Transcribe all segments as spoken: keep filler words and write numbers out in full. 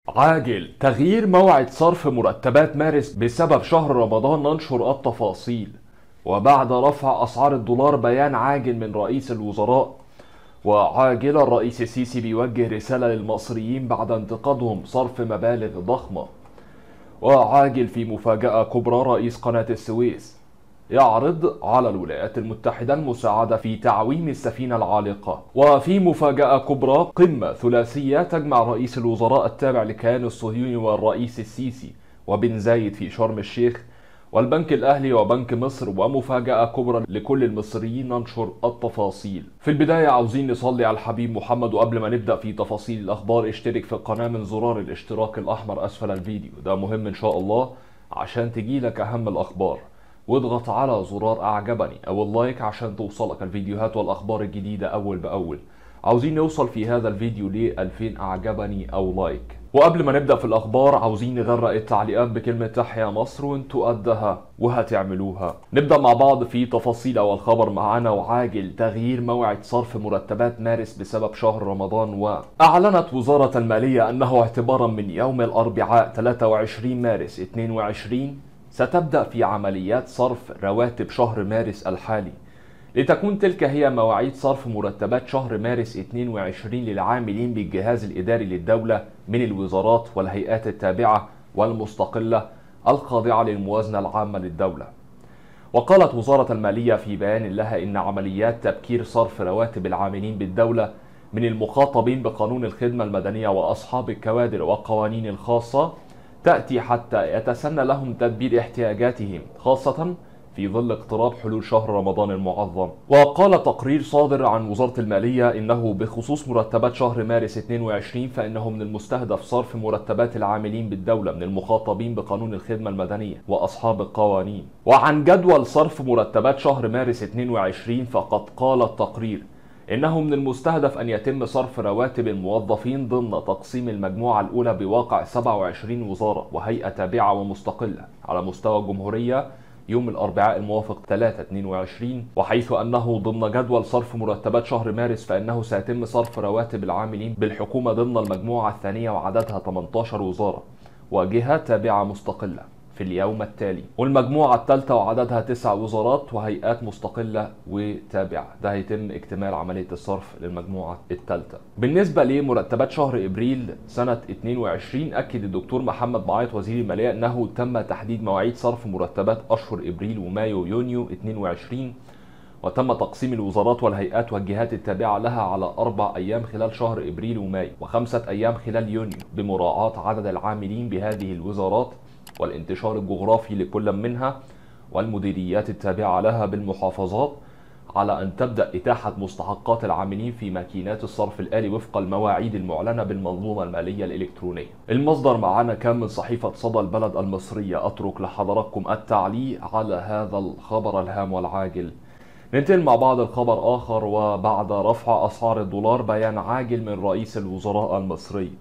عاجل تغيير موعد صرف مرتبات مارس بسبب شهر رمضان، ننشر التفاصيل. وبعد رفع أسعار الدولار بيان عاجل من رئيس الوزراء. وعاجل الرئيس السيسي بيوجه رسالة للمصريين بعد انتقادهم صرف مبالغ ضخمة. وعاجل في مفاجأة كبرى، رئيس قناة السويس يعرض على الولايات المتحدة المساعدة في تعويم السفينة العالقة. وفي مفاجأة كبرى، قمة ثلاثية تجمع رئيس الوزراء التابع لكيان الصهيوني والرئيس السيسي وبن زايد في شرم الشيخ والبنك الأهلي وبنك مصر. ومفاجأة كبرى لكل المصريين، ننشر التفاصيل. في البداية عاوزين نصلي على الحبيب محمد، وقبل ما نبدأ في تفاصيل الأخبار اشترك في القناة من زرار الاشتراك الأحمر أسفل الفيديو، ده مهم إن شاء الله عشان تجيلك أهم الأخبار. واضغط على زرار اعجبني او اللايك عشان توصلك الفيديوهات والاخبار الجديدة اول باول. عاوزين نوصل في هذا الفيديو ل ألفين اعجبني او لايك. وقبل ما نبدأ في الاخبار عاوزين نغرق التعليقات بكلمة تحيا مصر، وانتوا قدها وهتعملوها. نبدأ مع بعض في تفاصيل اول خبر معانا. وعاجل تغيير موعد صرف مرتبات مارس بسبب شهر رمضان. واعلنت وزارة المالية انه اعتبارا من يوم الاربعاء ثلاثة وعشرين مارس اثنين وعشرين ستبدأ في عمليات صرف رواتب شهر مارس الحالي، لتكون تلك هي مواعيد صرف مرتبات شهر مارس اثنين وعشرين للعاملين بالجهاز الإداري للدولة من الوزارات والهيئات التابعة والمستقلة الخاضعة للموازنة العامة للدولة. وقالت وزارة المالية في بيان لها إن عمليات تبكير صرف رواتب العاملين بالدولة من المخاطبين بقانون الخدمة المدنية وأصحاب الكوادر والقوانين الخاصة تأتي حتى يتسنى لهم تدبير احتياجاتهم، خاصة في ظل اقتراب حلول شهر رمضان المعظم. وقال تقرير صادر عن وزارة المالية إنه بخصوص مرتبات شهر مارس اثنين وعشرين فإنه من المستهدف صرف مرتبات العاملين بالدولة من المخاطبين بقانون الخدمة المدنية وأصحاب القوانين. وعن جدول صرف مرتبات شهر مارس اثنين وعشرين فقد قال التقرير إنه من المستهدف أن يتم صرف رواتب الموظفين ضمن تقسيم المجموعة الأولى بواقع سبعة وعشرين وزارة وهيئة تابعة ومستقلة على مستوى الجمهورية يوم الأربعاء الموافق ثلاثة اثنين وعشرين. وحيث أنه ضمن جدول صرف مرتبات شهر مارس فإنه سيتم صرف رواتب العاملين بالحكومة ضمن المجموعة الثانية وعددها ثمانية عشر وزارة وجهة تابعة مستقلة في اليوم التالي، والمجموعة الثالثة وعددها تسع وزارات وهيئات مستقلة وتابعة. ده هيتم اكتمال عملية الصرف للمجموعة الثالثة. بالنسبة لمرتبات شهر إبريل سنة اثنين وعشرين، أكد الدكتور محمد معيط وزير المالية أنه تم تحديد مواعيد صرف مرتبات أشهر إبريل ومايو ويونيو اثنين وعشرين، وتم تقسيم الوزارات والهيئات والجهات التابعة لها على أربع أيام خلال شهر إبريل ومايو وخمسة أيام خلال يونيو، بمراعاة عدد العاملين بهذه الوزارات والانتشار الجغرافي لكل منها والمديريات التابعة لها بالمحافظات، على أن تبدأ إتاحة مستحقات العاملين في ماكينات الصرف الآلي وفق المواعيد المعلنة بالمنظومة المالية الإلكترونية. المصدر معنا كان من صحيفة صدى البلد المصرية. أترك لحضراتكم التعليق على هذا الخبر الهام والعاجل. ننتقل مع بعض الخبر آخر. وبعد رفع أسعار الدولار بيان عاجل من رئيس الوزراء المصري.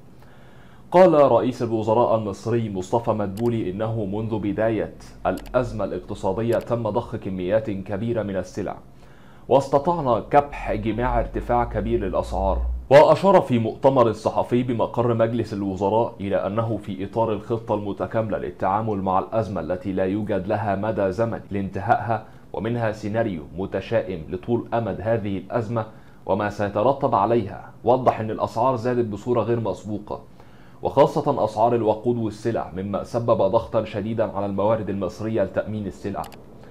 قال رئيس الوزراء المصري مصطفى مدبولي إنه منذ بداية الأزمة الاقتصادية تم ضخ كميات كبيرة من السلع واستطعنا كبح جماع ارتفاع كبير للأسعار. وأشار في مؤتمر صحفي بمقر مجلس الوزراء إلى أنه في إطار الخطة المتكاملة للتعامل مع الأزمة التي لا يوجد لها مدى زمن لانتهائها ومنها سيناريو متشائم لطول أمد هذه الأزمة وما سيترتب عليها. وضح أن الأسعار زادت بصورة غير مسبوقة، وخاصة أسعار الوقود والسلع، مما سبب ضغطا شديدا على الموارد المصرية لتأمين السلع.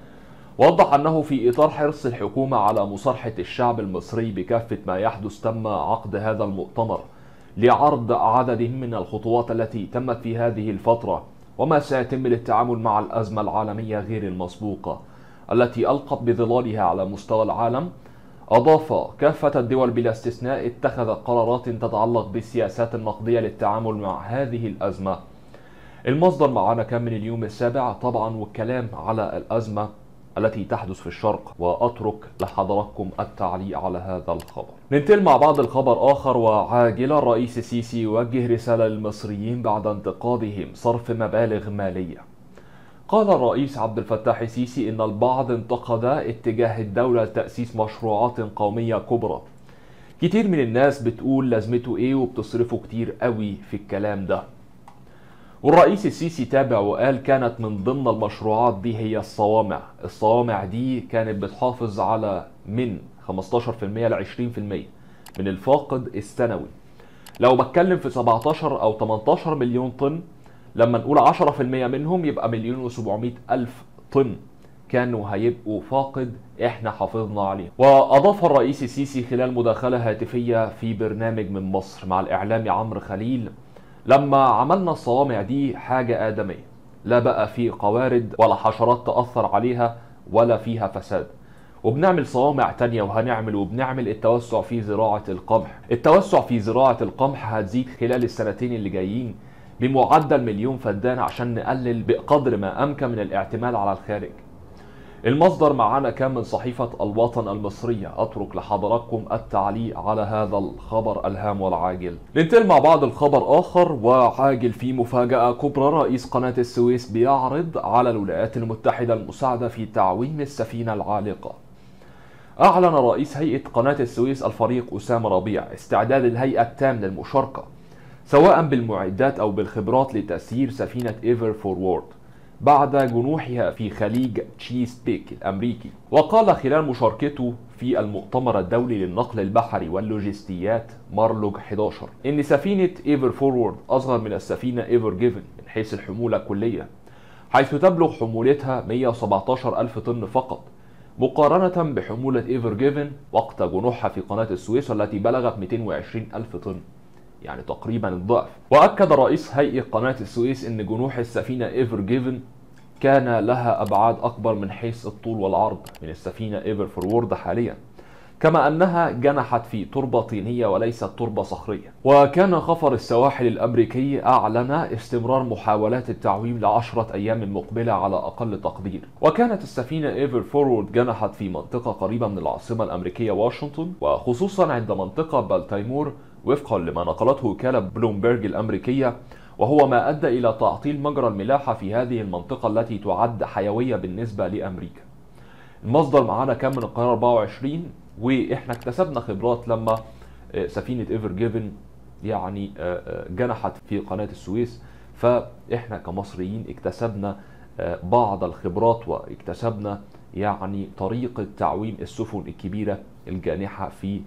وضح أنه في إطار حرص الحكومة على مصارحة الشعب المصري بكافة ما يحدث تم عقد هذا المؤتمر لعرض عدد من الخطوات التي تمت في هذه الفترة وما سيتم للتعامل مع الأزمة العالمية غير المسبوقة التي ألقت بظلالها على مستوى العالم. أضاف كافة الدول بلا استثناء اتخذت قرارات تتعلق بالسياسات النقدية للتعامل مع هذه الأزمة. المصدر معنا كان من اليوم السابع طبعا، والكلام على الأزمة التي تحدث في الشرق. وأترك لحضراتكم التعليق على هذا الخبر. ننتقل مع بعض الخبر آخر. وعاجل الرئيس السيسي يوجه رسالة للمصريين بعد انتقادهم صرف مبالغ مالية. قال الرئيس عبد الفتاح السيسي إن البعض انتقد اتجاه الدولة لتأسيس مشروعات قومية كبرى. كتير من الناس بتقول لازمته ايه وبتصرفوا كتير قوي في الكلام ده. والرئيس السيسي تابع وقال كانت من ضمن المشروعات دي هي الصوامع. الصوامع دي كانت بتحافظ على من خمستاشر في المية ل عشرين في المية من الفاقد السنوي. لو بتكلم في سبعتاشر او تمنتاشر مليون طن، لما نقول عشرة في المية منهم يبقى مليون وسبعمائة الف طن كانوا هيبقوا فاقد احنا حافظنا عليه. واضاف الرئيس السيسي خلال مداخلة هاتفية في برنامج من مصر مع الاعلامي عمرو خليل: لما عملنا الصوامع دي حاجة آدمية، لا بقى في قوارض ولا حشرات تأثر عليها ولا فيها فساد، وبنعمل صوامع تانية وهنعمل وبنعمل التوسع في زراعة القمح. التوسع في زراعة القمح هتزيد خلال السنتين اللي جايين بمعدل مليون فدان عشان نقلل بقدر ما أمكن من الاعتماد على الخارج. المصدر معانا كان من صحيفة الوطن المصرية. أترك لحضراتكم التعليق على هذا الخبر الهام والعاجل. ننتقل مع بعض الخبر آخر وعاجل في مفاجأة كبرى. رئيس قناة السويس بيعرض على الولايات المتحدة المساعدة في تعويم السفينة العالقة. أعلن رئيس هيئة قناة السويس الفريق أسامة ربيع استعداد الهيئة التام للمشاركة سواء بالمعدات أو بالخبرات لتسيير سفينة ايفر فورورد بعد جنوحها في خليج تشيز بيك الأمريكي. وقال خلال مشاركته في المؤتمر الدولي للنقل البحري واللوجستيات مارلوج احد عشر إن سفينة ايفر فورورد أصغر من السفينة ايفر جيفن من حيث الحمولة الكلية، حيث تبلغ حمولتها مئة وسبعتاشر ألف طن فقط، مقارنة بحمولة ايفر جيفن وقت جنوحها في قناة السويس والتي بلغت مئتين وعشرين ألف طن، يعني تقريبا الضعف. واكد رئيس هيئة قناة السويس ان جنوح السفينة ايفر جيفن كان لها ابعاد اكبر من حيث الطول والعرض من السفينة ايفر فورورد حاليا، كما انها جنحت في تربة طينية وليست تربة صخرية. وكان خفر السواحل الامريكي اعلن استمرار محاولات التعويم لعشرة ايام مقبلة على اقل تقدير. وكانت السفينة ايفر فورورد جنحت في منطقة قريبة من العاصمة الامريكية واشنطن، وخصوصا عند منطقة بالتيمور وفقا لما نقلته وكالة بلومبرج الأمريكية، وهو ما أدى إلى تعطيل مجرى الملاحة في هذه المنطقة التي تعد حيوية بالنسبة لأمريكا. المصدر معانا كان من القاهرة أربعة وعشرين، وإحنا اكتسبنا خبرات لما سفينة ايفر جيفن يعني جنحت في قناة السويس، فإحنا كمصريين اكتسبنا بعض الخبرات واكتسبنا يعني طريقة تعويم السفن الكبيرة الجانحة في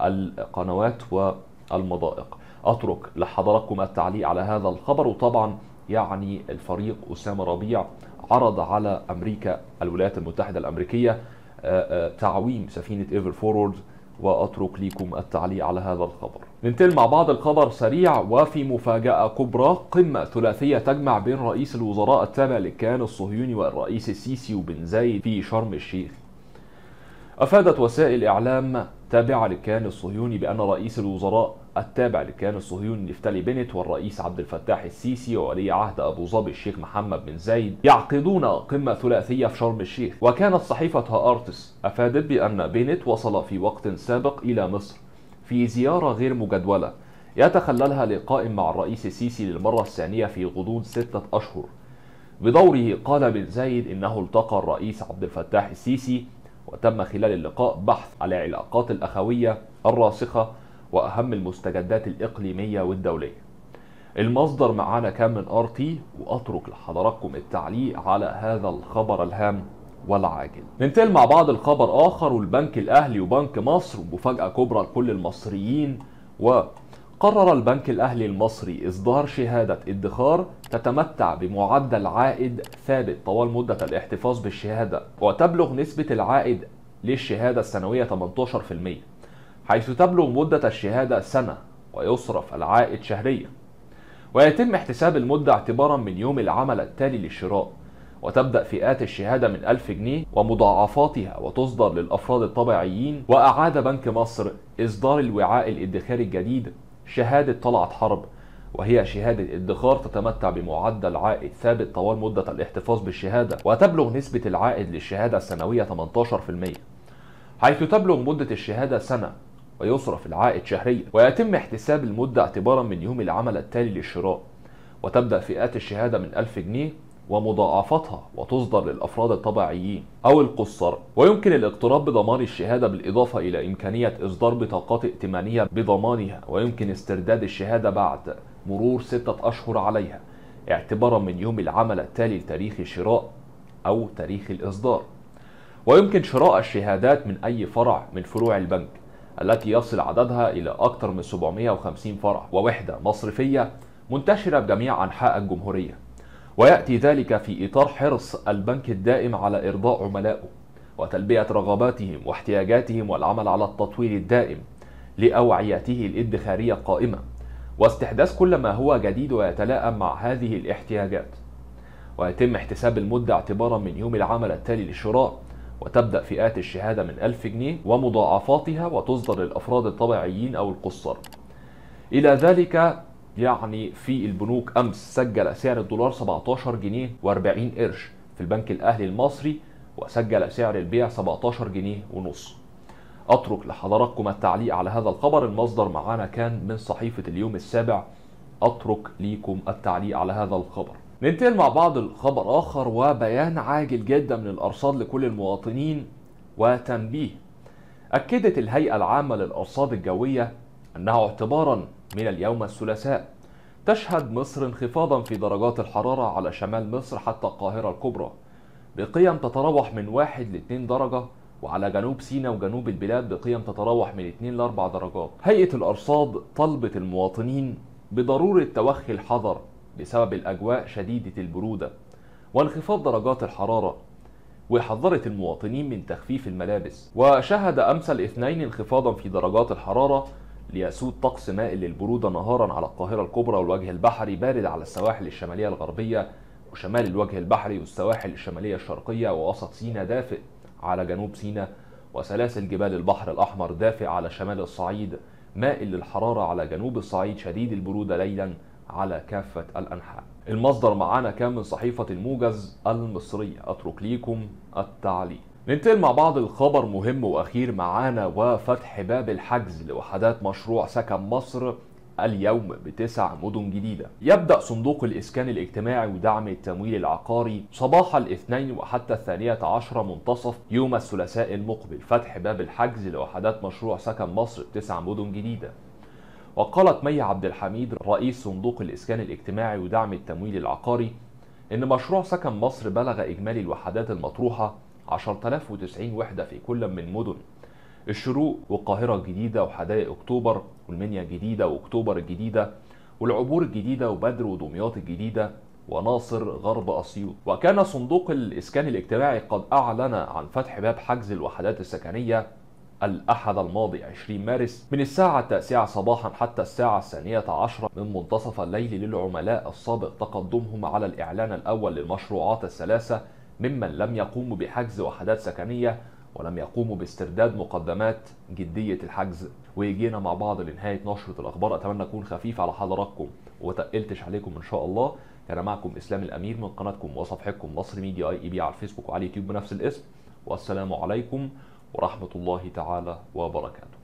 القنوات والمضائق. أترك لحضراتكم التعليق على هذا الخبر. وطبعا يعني الفريق أسامة ربيع عرض على أمريكا الولايات المتحدة الأمريكية تعويم سفينة ايفر فورورد، وأترك لكم التعليق على هذا الخبر. ننتقل مع بعض الخبر سريع. وفي مفاجأة كبرى، قمة ثلاثية تجمع بين رئيس الوزراء التابع للكيان الصهيوني والرئيس السيسي وبن زايد في شرم الشيخ. أفادت وسائل إعلام تابعة للكيان الصهيوني بأن رئيس الوزراء التابع للكيان الصهيوني نفتالي بنت والرئيس عبد الفتاح السيسي وولي عهد أبو ظبي الشيخ محمد بن زايد يعقدون قمة ثلاثية في شرم الشيخ. وكانت صحيفة هآرتس أفادت بأن بنت وصل في وقت سابق إلى مصر في زيارة غير مجدولة يتخللها لقاء مع الرئيس السيسي للمرة الثانية في غضون ستة أشهر. بدوره قال بن زايد إنه التقى الرئيس عبد الفتاح السيسي، وتم خلال اللقاء بحث على العلاقات الأخوية الراسخة وأهم المستجدات الإقليمية والدولية. المصدر معانا كان من ار تي، وأترك لحضراتكم التعليق على هذا الخبر الهام والعاجل. ننتقل مع بعض الخبر آخر، والبنك الأهلي وبنك مصر مفاجأة كبرى لكل المصريين. وقرر البنك الأهلي المصري إصدار شهادة ادخار تتمتع بمعدل عائد ثابت طوال مدة الاحتفاظ بالشهادة، وتبلغ نسبة العائد للشهادة السنوية ثمانية عشر بالمئة، حيث تبلغ مدة الشهادة سنة ويصرف العائد شهريا. ويتم احتساب المدة اعتبارا من يوم العمل التالي للشراء، وتبدأ فئات الشهادة من ألف جنيه ومضاعفاتها، وتصدر للأفراد الطبيعيين. وأعاد بنك مصر إصدار الوعاء الادخاري الجديد شهادة طلعت حرب، وهي شهادة ادخار تتمتع بمعدل عائد ثابت طوال مدة الاحتفاظ بالشهادة، وتبلغ نسبة العائد للشهادة السنوية ثمانية عشر بالمئة، حيث تبلغ مدة الشهادة سنة ويصرف العائد شهريا. ويتم احتساب المدة اعتبارا من يوم العمل التالي للشراء، وتبدأ فئات الشهادة من ألف جنيه ومضاعفتها، وتصدر للأفراد الطبيعيين أو القُصّر. ويمكن الاقتراب بضمان الشهادة بالإضافة إلى إمكانية إصدار بطاقات ائتمانية بضمانها، ويمكن استرداد الشهادة بعد مرور ستة أشهر عليها اعتبارا من يوم العمل التالي لتاريخ الشراء أو تاريخ الإصدار. ويمكن شراء الشهادات من أي فرع من فروع البنك التي يصل عددها إلى أكثر من سبعمائة وخمسين فرع ووحدة مصرفية منتشرة بجميع أنحاء الجمهورية، ويأتي ذلك في إطار حرص البنك الدائم على إرضاء عملائه وتلبية رغباتهم واحتياجاتهم والعمل على التطوير الدائم لأوعيته الادخارية القائمة واستحداث كل ما هو جديد ويتلائم مع هذه الاحتياجات. ويتم احتساب المدة اعتبارا من يوم العمل التالي للشراء، وتبدأ فئات الشهادة من ألف جنيه ومضاعفاتها وتصدر للأفراد الطبيعيين أو القُصّر. إلى ذلك يعني في البنوك أمس سجل سعر الدولار سبعة عشر جنيه وأربعين قرش في البنك الأهلي المصري، وسجل سعر البيع سبعة عشر جنيه ونص. أترك لحضراتكم التعليق على هذا الخبر. المصدر معانا كان من صحيفة اليوم السابع. أترك ليكم التعليق على هذا الخبر. ننتقل مع بعض الخبر آخر، وبيان عاجل جدا من الأرصاد لكل المواطنين وتنبيه. أكدت الهيئة العامة للأرصاد الجوية أنها اعتبارا من اليوم الثلاثاء تشهد مصر انخفاضا في درجات الحرارة على شمال مصر حتى القاهرة الكبرى بقيم تتراوح من واحد لاثنين درجة، وعلى جنوب سيناء وجنوب البلاد بقيم تتراوح من اثنين لأربع درجات. هيئة الأرصاد طلبت المواطنين بضرورة توخي الحذر بسبب الأجواء شديدة البرودة وانخفاض درجات الحرارة، وحذرت المواطنين من تخفيف الملابس. وشهد أمس الاثنين انخفاضا في درجات الحرارة ليسود طقس مائل للبرودة نهارا على القاهرة الكبرى والوجه البحري، بارد على السواحل الشمالية الغربية وشمال الوجه البحري والسواحل الشمالية الشرقية ووسط سيناء، دافئ على جنوب سيناء وسلاسل جبال البحر الأحمر، دافئ على شمال الصعيد، مائل للحرارة على جنوب الصعيد، شديد البرودة ليلا على كافة الأنحاء. المصدر معانا كان من صحيفة الموجز المصرية. أترك ليكم التعليق. ننتقل مع بعض الخبر مهم وأخير معانا، وفتح باب الحجز لوحدات مشروع سكن مصر اليوم بتسع مدن جديدة. يبدأ صندوق الإسكان الاجتماعي ودعم التمويل العقاري صباح الاثنين وحتى الثانية عشرة منتصف يوم الثلاثاء المقبل فتح باب الحجز لوحدات مشروع سكن مصر بتسع مدن جديدة. وقالت مي عبد الحميد رئيس صندوق الإسكان الاجتماعي ودعم التمويل العقاري إن مشروع سكن مصر بلغ إجمالي الوحدات المطروحة عشرة آلاف وتسعين وحدة في كل من مدن الشروق والقاهرة الجديدة وحدائق أكتوبر والمنيا الجديدة وأكتوبر الجديدة والعبور الجديدة وبدر ودمياط الجديدة وناصر غرب أسيوط. وكان صندوق الإسكان الاجتماعي قد أعلن عن فتح باب حجز الوحدات السكنية الأحد الماضي عشرين مارس من الساعة التاسعة صباحا حتى الساعة الثانية عشرة من منتصف الليل للعملاء السابق تقدمهم على الإعلان الأول للمشروعات الثلاثة ممن لم يقوموا بحجز وحدات سكنية ولم يقوموا باسترداد مقدمات جدية الحجز. ويجينا مع بعض لنهاية نشرة الأخبار. أتمنى أكون خفيف على حضراتكم وتقلتش عليكم إن شاء الله. كان معكم إسلام الأمير من قناتكم وصفحتكم مصر ميديا اي اي بي على الفيسبوك وعلى اليوتيوب بنفس الاسم، والسلام عليكم ورحمة الله تعالى وبركاته.